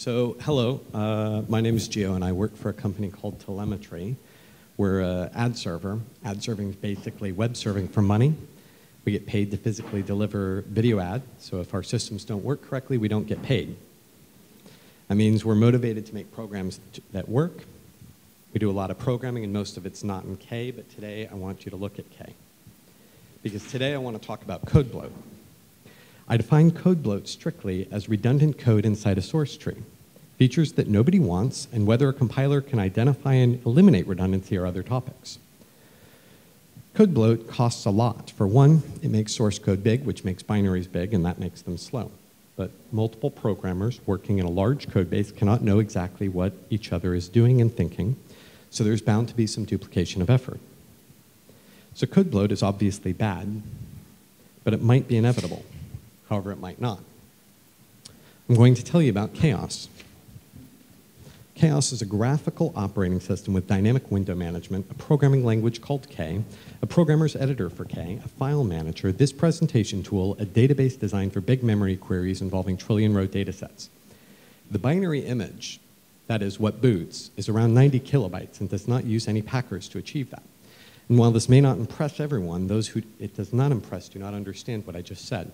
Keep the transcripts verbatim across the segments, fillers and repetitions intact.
So, hello, uh, my name is Gio, and I work for a company called Telemetry. We're an ad server. Ad serving is basically web serving for money. We get paid to physically deliver video ad, so if our systems don't work correctly, we don't get paid. That means we're motivated to make programs that work. We do a lot of programming, and most of it's not in K, but today I want you to look at K. Because today I want to talk about code bloat. I define code bloat strictly as redundant code inside a source tree, features that nobody wants, and whether a compiler can identify and eliminate redundancy are other topics. Code bloat costs a lot. For one, it makes source code big, which makes binaries big, and that makes them slow. But multiple programmers working in a large code base cannot know exactly what each other is doing and thinking, so there's bound to be some duplication of effort. So code bloat is obviously bad, but it might be inevitable. However, it might not. I'm going to tell you about Chaos. Chaos is a graphical operating system with dynamic window management, a programming language called K, a programmer's editor for K, a file manager, this presentation tool, a database designed for big memory queries involving trillion-row data sets. The binary image, that is what boots, is around ninety kilobytes and does not use any packers to achieve that. And while this may not impress everyone, those who it does not impress do not understand what I just said.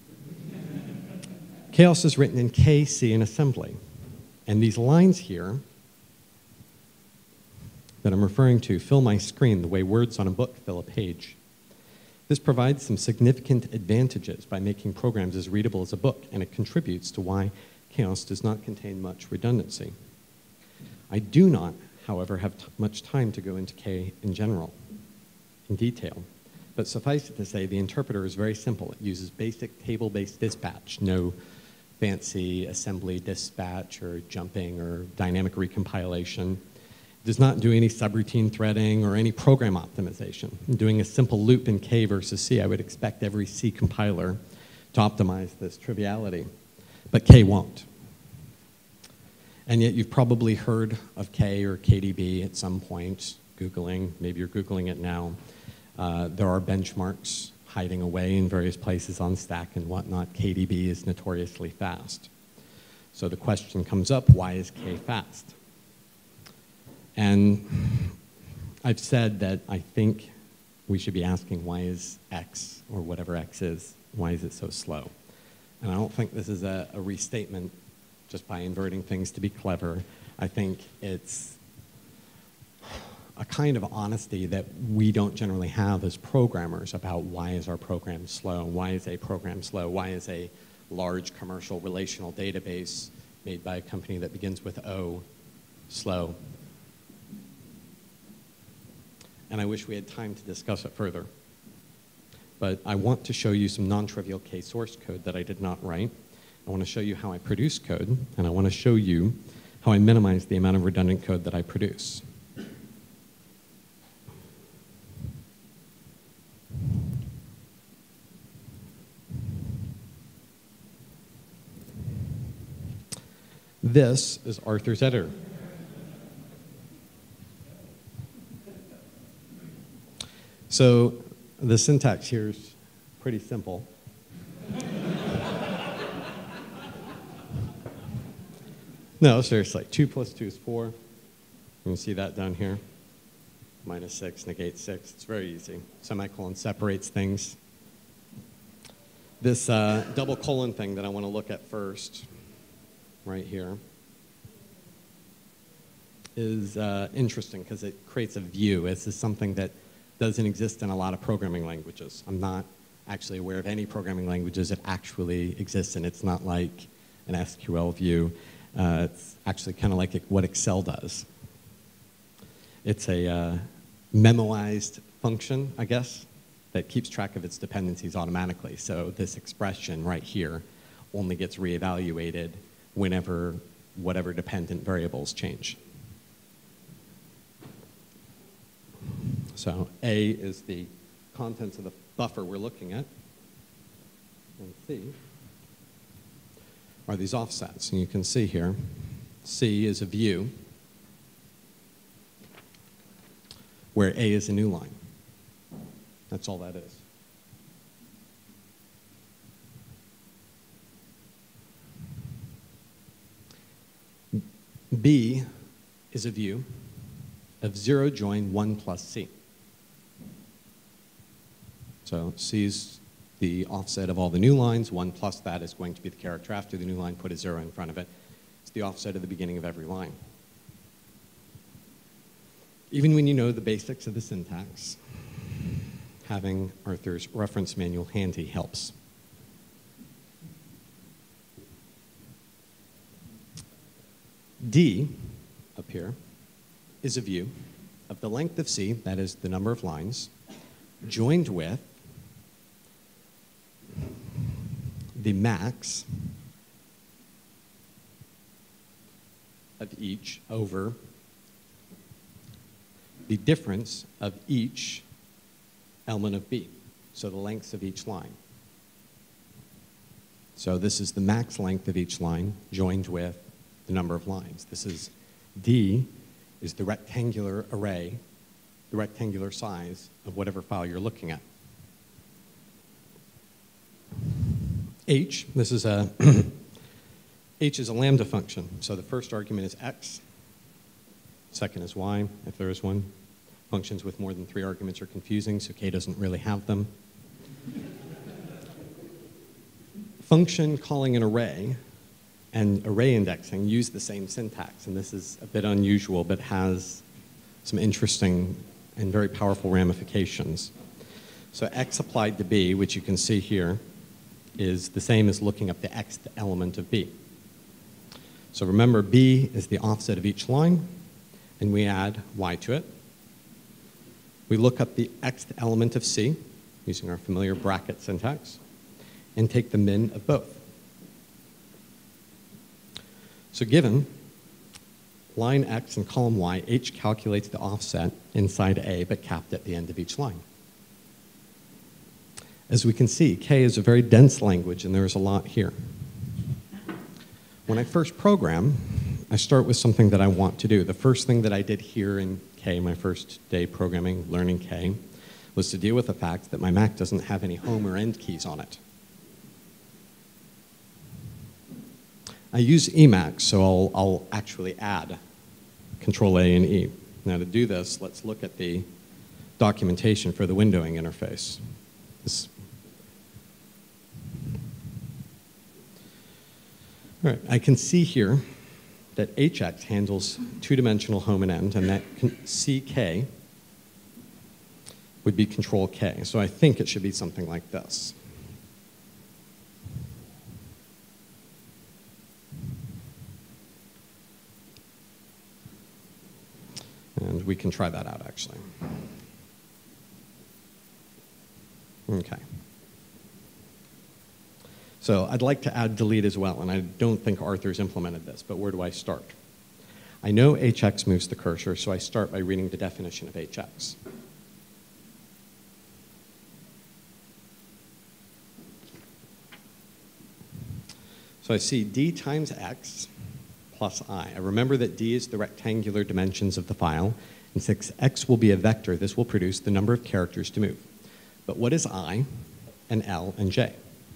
Chaos is written in K, C, and assembly. And these lines here that I'm referring to fill my screen the way words on a book fill a page. This provides some significant advantages by making programs as readable as a book, and it contributes to why Chaos does not contain much redundancy. I do not, however, have t much time to go into K in general, in detail. But suffice it to say, the interpreter is very simple. It uses basic table-based dispatch, no fancy assembly dispatch or jumping or dynamic recompilation. It does not do any subroutine threading or any program optimization. In doing a simple loop in K versus C, I would expect every C compiler to optimize this triviality, but K won't. And yet you've probably heard of K or K D B at some point, Googling, maybe you're Googling it now. Uh, there are benchmarks hiding away in various places on Stack and whatnot. K D B is notoriously fast. So the question comes up, why is K fast? And I've said that I think we should be asking why is X, or whatever X is, why is it so slow? And I don't think this is a, a restatement just by inverting things to be clever. I think it's a kind of honesty that we don't generally have as programmers about why is our program slow, why is a program slow, why is a large commercial relational database made by a company that begins with O slow. And I wish we had time to discuss it further. But I want to show you some non-trivial K source code that I did not write. I want to show you how I produce code, and I want to show you how I minimize the amount of redundant code that I produce. This is Arthur's editor. So the syntax here is pretty simple. No, seriously, two plus two is four. You can see that down here. Minus six negates six. It's very easy. Semicolon separates things. This uh, double colon thing that I want to look at first, right here, is uh, interesting because it creates a view. This is something that doesn't exist in a lot of programming languages. I'm not actually aware of any programming languages that actually exist, and it's not like an S Q L view. Uh, it's actually kind of like what Excel does. It's a uh, memoized function, I guess, that keeps track of its dependencies automatically. So this expression right here only gets reevaluated whenever whatever dependent variables change. So A is the contents of the buffer we're looking at, and C are these offsets. And you can see here, C is a view where A is a new line. That's all that is. B is a view of zero join one plus C. So C is the offset of all the new lines. one plus that is going to be the character after the new line. Put a zero in front of it. It's the offset of the beginning of every line. Even when you know the basics of the syntax, having Arthur's reference manual handy helps. D, up here, is a view of the length of C, that is the number of lines, joined with the max of each over the difference of each element of B, so the lengths of each line. So this is the max length of each line joined with the number of lines. This is D is the rectangular array, the rectangular size of whatever file you're looking at. H, this is a, H is a lambda function. So the first argument is X, second is Y, if there is one. Functions with more than three arguments are confusing, so K doesn't really have them. Function calling an array and array indexing use the same syntax, and this is a bit unusual, but has some interesting and very powerful ramifications. So X applied to B, which you can see here, is the same as looking up the Xth element of B. So remember, B is the offset of each line, and we add Y to it. We look up the Xth element of C, using our familiar bracket syntax, and take the min of both. So given line X and column Y, H calculates the offset inside A, but capped at the end of each line. As we can see, K is a very dense language, and there's a lot here. When I first program, I start with something that I want to do. The first thing that I did here in K, my first day programming, learning K, was to deal with the fact that my Mac doesn't have any home or end keys on it. I use Emacs, so I'll, I'll actually add Control A and E. Now to do this, let's look at the documentation for the windowing interface. This All right, I can see here that H X handles two-dimensional home and end, and that C K would be Control K. So I think it should be something like this. And we can try that out, actually. Okay. So I'd like to add delete as well, and I don't think Arthur's implemented this, but where do I start? I know H X moves the cursor, so I start by reading the definition of H X. So I see D times X plus I. I remember that D is the rectangular dimensions of the file, and since X will be a vector, this will produce the number of characters to move. But what is I and L and J?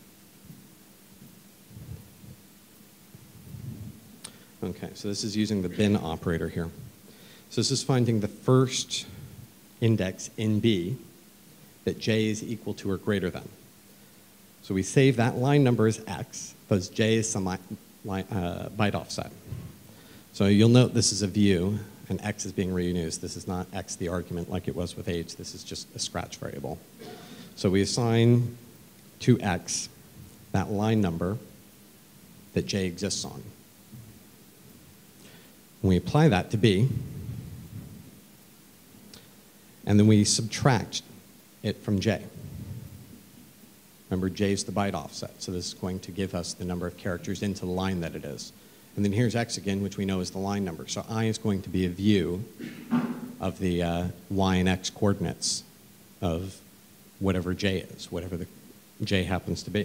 Okay, so this is using the bin operator here. So this is finding the first index in B that J is equal to or greater than. So we save that line number as X, because J is some line, uh, byte offset. So you'll note this is a view, and X is being reused. This is not X the argument like it was with H. This is just a scratch variable. So we assign to X that line number that J exists on. We apply that to B, and then we subtract it from J. Remember, J is the byte offset, so this is going to give us the number of characters into the line that it is. And then here's X again, which we know is the line number. So I is going to be a view of the uh, Y and X coordinates of whatever J is, whatever the J happens to be.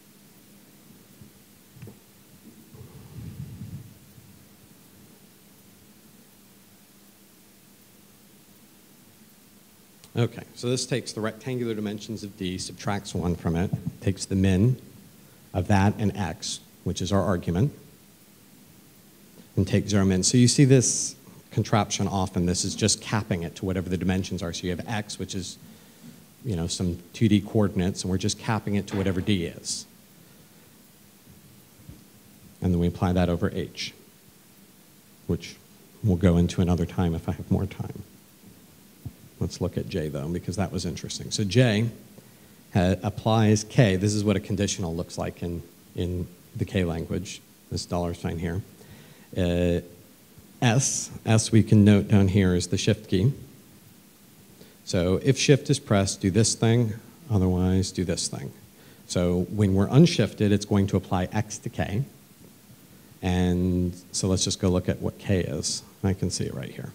Okay, so this takes the rectangular dimensions of D, subtracts one from it, takes the min of that and X, which is our argument, and take zero min. So you see this contraption often. This is just capping it to whatever the dimensions are. So you have x, which is, you know, some two D coordinates, and we're just capping it to whatever d is. And then we apply that over h, which we'll go into another time if I have more time. Let's look at j, though, because that was interesting. So j applies k. This is what a conditional looks like in, in the k language, this dollar sign here. Uh, S, S we can note down here is the shift key. So if shift is pressed, do this thing, otherwise do this thing. So when we're unshifted, it's going to apply x to k. And so let's just go look at what k is. I can see it right here.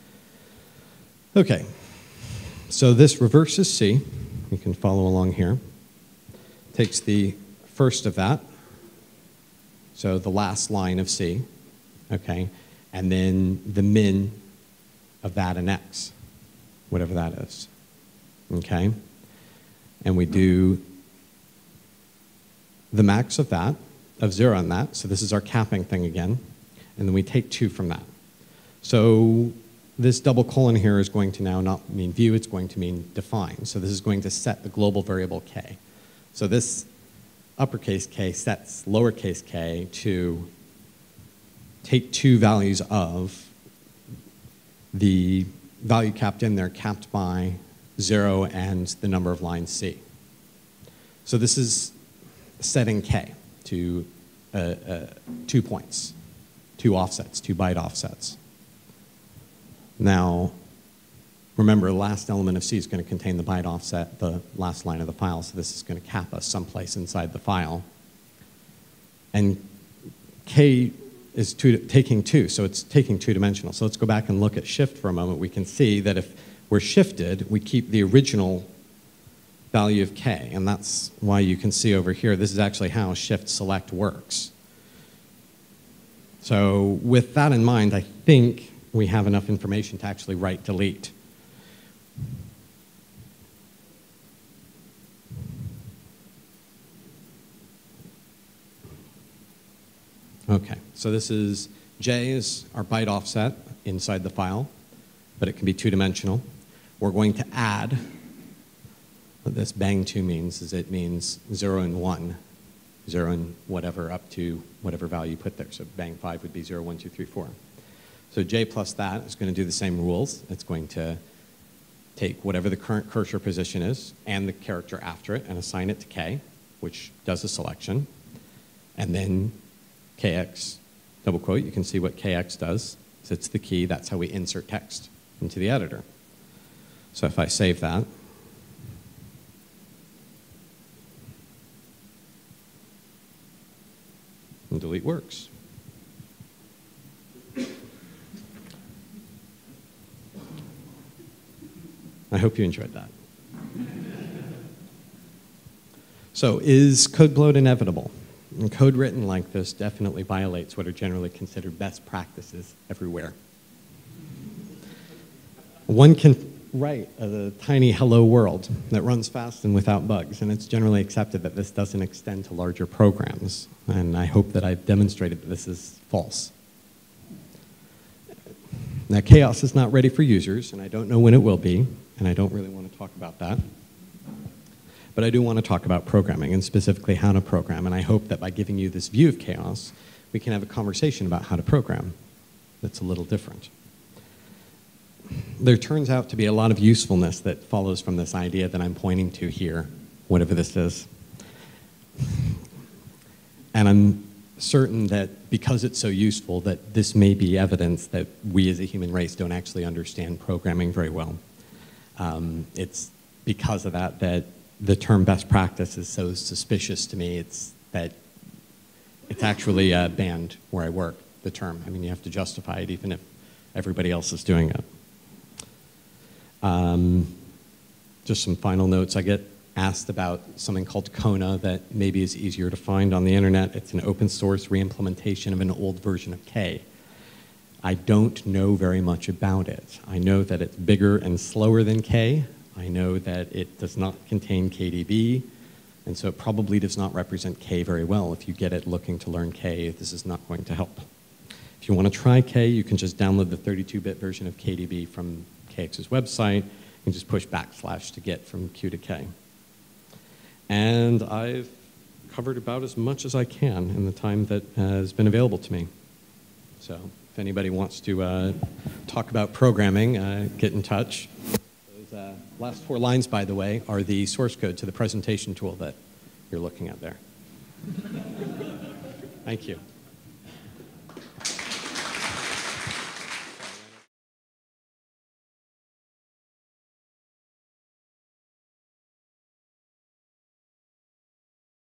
Okay, so this reverses C. You can follow along here. Takes the first of that, so the last line of C, okay, and then the min of that in x, whatever that is, okay? And we do the max of that, of zero on that, so this is our capping thing again, and then we take two from that. So this double colon here is going to now not mean view, it's going to mean define. So this is going to set the global variable k. So this uppercase k sets lowercase k to take two values of the value capped in there, capped by zero and the number of lines C. So this is setting k to uh, uh, two points, two offsets, two byte offsets. Now, remember, the last element of C is going to contain the byte offset, the last line of the file, so this is going to cap us someplace inside the file. And K is two, taking two, so it's taking two-dimensional. So let's go back and look at shift for a moment. We can see that if we're shifted, we keep the original value of K, and that's why you can see over here, this is actually how shift select works. So with that in mind, I think we have enough information to actually write delete. Okay, so this is J is our byte offset inside the file, but it can be two-dimensional. We're going to add, what this bang two means is it means zero and one, zero and whatever up to whatever value you put there. So bang five would be zero, one, two, three, four. So J plus that is going to do the same rules. It's going to take whatever the current cursor position is and the character after it and assign it to K, which does a selection. And then K X, double quote, you can see what K X does. So it's the key. That's how we insert text into the editor. So if I save that, and delete works. I hope you enjoyed that. So is code bloat inevitable? And code written like this definitely violates what are generally considered best practices everywhere. One can write a tiny hello world that runs fast and without bugs, and it's generally accepted that this doesn't extend to larger programs, and I hope that I've demonstrated that this is false. Now, chaos is not ready for users, and I don't know when it will be, and I don't really want to talk about that. But I do want to talk about programming, and specifically how to program, and I hope that by giving you this view of chaos, we can have a conversation about how to program that's a little different. There turns out to be a lot of usefulness that follows from this idea that I'm pointing to here, whatever this is. And I'm certain that because it's so useful that this may be evidence that we as a human race don't actually understand programming very well. Um, it's because of that that the term best practice is so suspicious to me. It's that it's actually uh, banned where I work, the term. I mean, you have to justify it even if everybody else is doing it. Um, just some final notes. I get asked about something called Kona that maybe is easier to find on the internet. It's an open source reimplementation of an old version of K. I don't know very much about it. I know that it's bigger and slower than K. I know that it does not contain K D B, and so it probably does not represent K very well. If you get it looking to learn K, this is not going to help. If If you want to try K, you can just download the thirty-two bit version of K D B from K X's website and just push backslash to get from Q to K. And I've covered about as much as I can in the time that has been available to me. So if anybody wants to uh, talk about programming, uh, get in touch. Those uh, last four lines, by the way, are the source code to the presentation tool that you're looking at there. Thank you.